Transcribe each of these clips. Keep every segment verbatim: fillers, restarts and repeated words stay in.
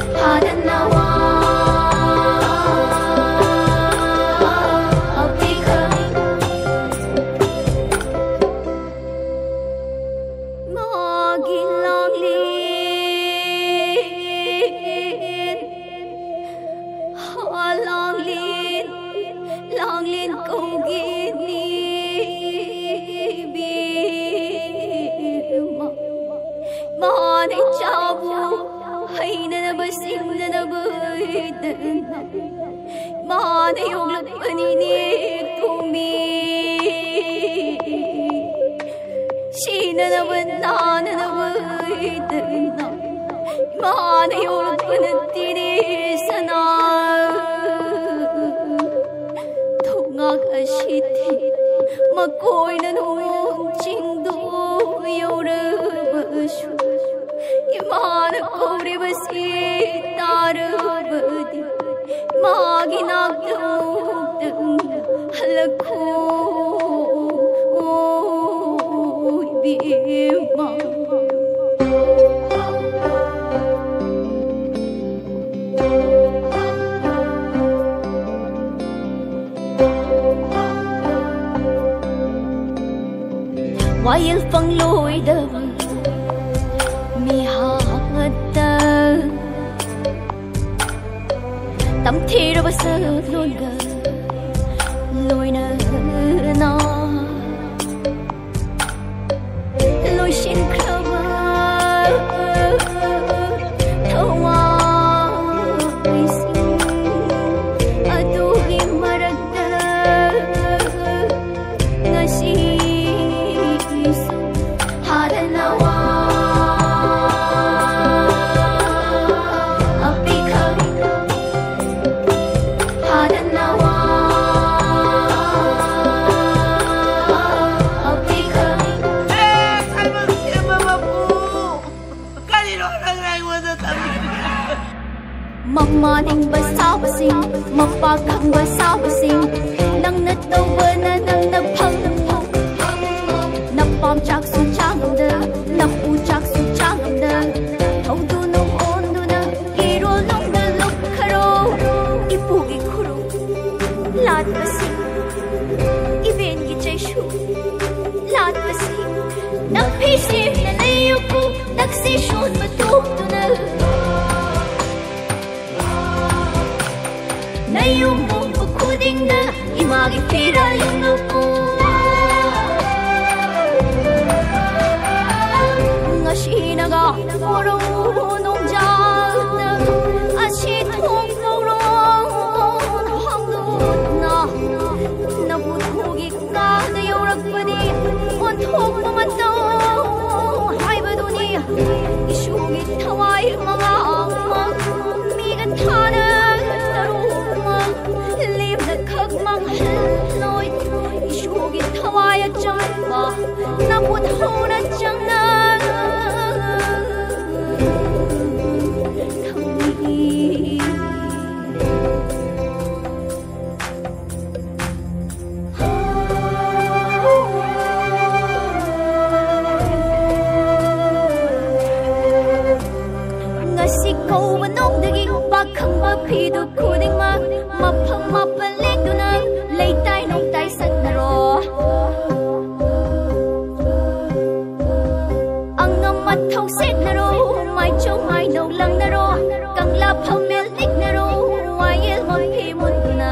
While phăng lối đầu mi hát ta tâm thi ra bớt luôn gờ lối nở nó lối xin khâu thâu hoa xin adu im marada ngasi Maning ba sao ba sing mapakang ba sao ba sing nang na to ba na nang na phang na pom chak su chang da na u chak su chang da thau du no on du na i ro long da lok kharo i pu i khuru lat ba sing i ben gi chai shu lat ba sing na phi si na nei yu ku nak si shun ba tu du na yung mong kukuding na imagi pira yung lupo nga sinaga puro nong dyan na ashi tong kauron hangdut na nabutugik ka na yorag pa ni ontok mamataw hai ba duni isugit tawai mga angmang migat hana mang lối ishugi thawaya chamba na put hona changna ngasi ko manong dagi bakang ba phidu khuding ma maphang mapaling duna lay tay nong tay san naro ang ngamat thong set naro mai chong mai nong lang naro kang la phamel nik naro wayel mo hi mun na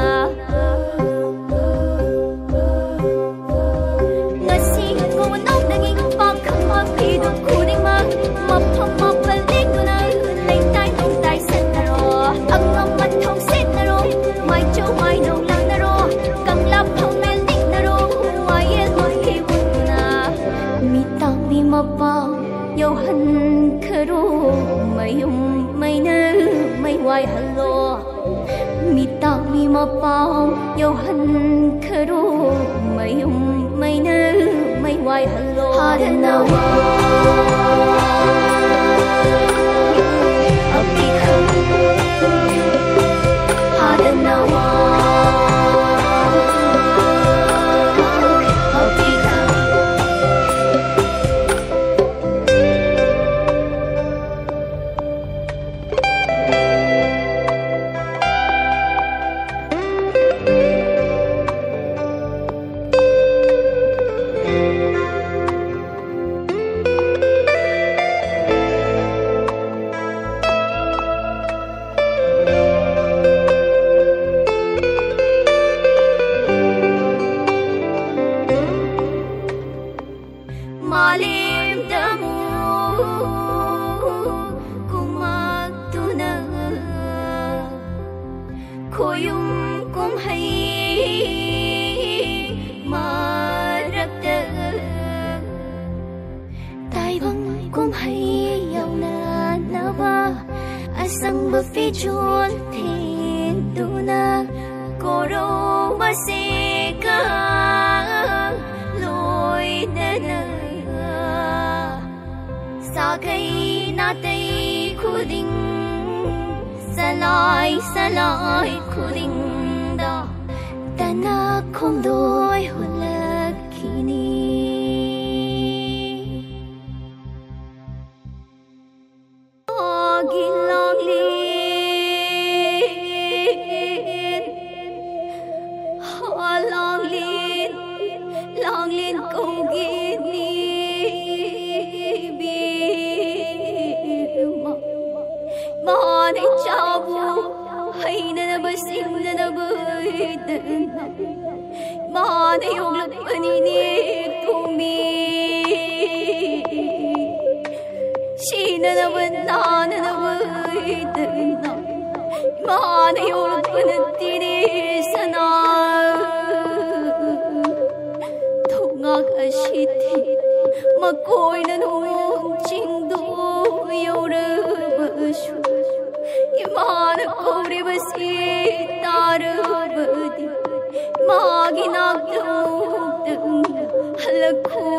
ngasi ko manong daging bakang ma phidu khuding ma maphang mapaling duna lay tay nong tay san naro ang ngamat thong set naro mai chong mai nong lang naro kang la phamel nik naro wayel mo hi mun na mi tang mi ma pa yo han kharo mayum mai na mai wai hallo mi tang mi ma pa yo han kharo mayum mai na mai wai hallo ha na wa abi kham ha na wa asangba fichun thinduna koro wasika loidana sagai natai khuding salai salai khuding da tana khongdoi hulakini Manex chabu haina na basim na na baitan Mane yoglak panini tumi Shina na banana na baitan Mane yoglak panatini sana Tunga kashiti makoy na nung chingdo yore bashu Iman kore basi tarabadi Magi nagdang halakho